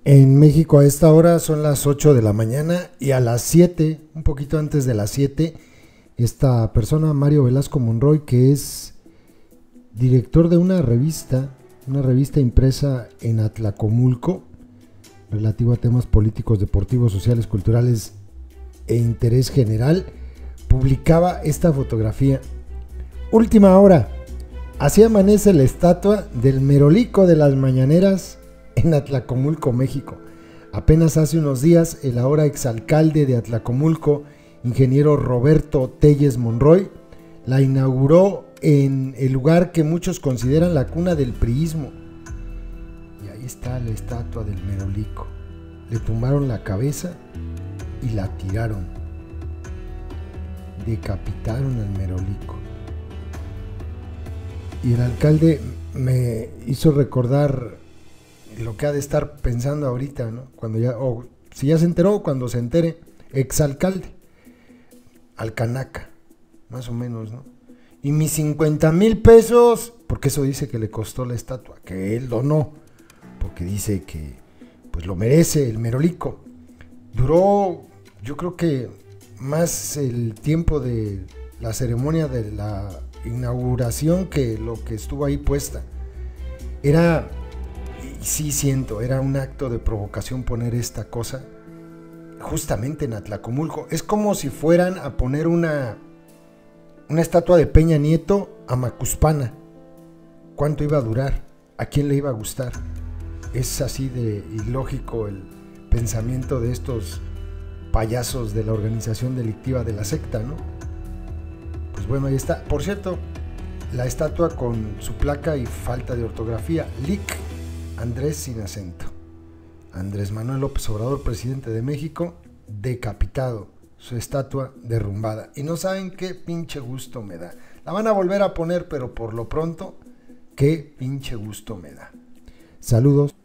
En México a esta hora son las 8 de la mañana y a las 7, un poquito antes de las 7, esta persona, Mario Velasco Monroy, que es director de una revista impresa en Atlacomulco, relativo a temas políticos, deportivos, sociales, culturales e interés general, publicaba esta fotografía. Última hora, así amanece la estatua del Merolico de las Mañaneras en Atlacomulco, México. Apenas hace unos días, el ahora exalcalde de Atlacomulco, ingeniero Roberto Telles Monroy, la inauguró en el lugar que muchos consideran la cuna del priismo. Y ahí está la estatua del Merolico. Le tumbaron la cabeza y la tiraron. Decapitaron al Merolico. Y el alcalde me hizo recordar lo que ha de estar pensando ahorita, ¿no? Cuando ya, o si ya se enteró, cuando se entere, exalcalde, Alcanaca, más o menos, ¿no? Y mis 50,000 pesos, porque eso dice que le costó la estatua, que él donó, porque dice que pues lo merece el Merolico. Duró, yo creo que más el tiempo de la ceremonia de la inauguración que lo que estuvo ahí puesta. Era, sí siento, era un acto de provocación poner esta cosa justamente en Atlacomulco. Es como si fueran a poner una estatua de Peña Nieto a Macuspana. ¿Cuánto iba a durar? ¿A quién le iba a gustar? Es así de ilógico el pensamiento de estos payasos de la organización delictiva de la secta, ¿no? Pues bueno, ahí está. Por cierto, la estatua con su placa y falta de ortografía, Lic Andrés sin acento. Andrés Manuel López Obrador, presidente de México, decapitado, su estatua derrumbada. Y no saben qué pinche gusto me da. La van a volver a poner, pero por lo pronto, qué pinche gusto me da. Saludos.